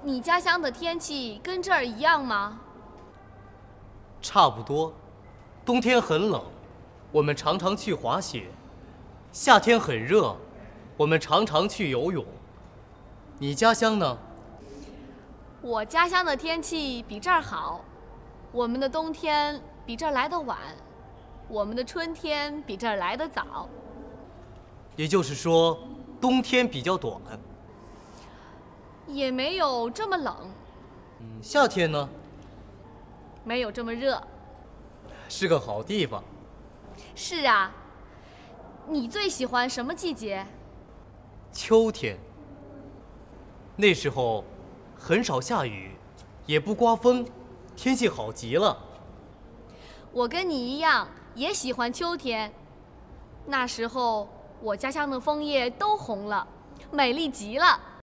你家乡的天气跟这儿一样吗？ 差不多。冬天很冷，我们常常去滑雪；夏天很热，我们常常去游泳。你家乡呢？ 我家乡的天气比这儿好，我们的冬天比这儿来得晚，我们的春天比这儿来得早。 也就是说，冬天比较短。 也没有这么冷。 夏天呢？ 没有这么热。 是个好地方。 是啊。你最喜欢什么季节？ 秋天。那时候很少下雨，也不刮风，天气好极了。 我跟你一样，也喜欢秋天。那时候我家乡的枫叶都红了，美丽极了。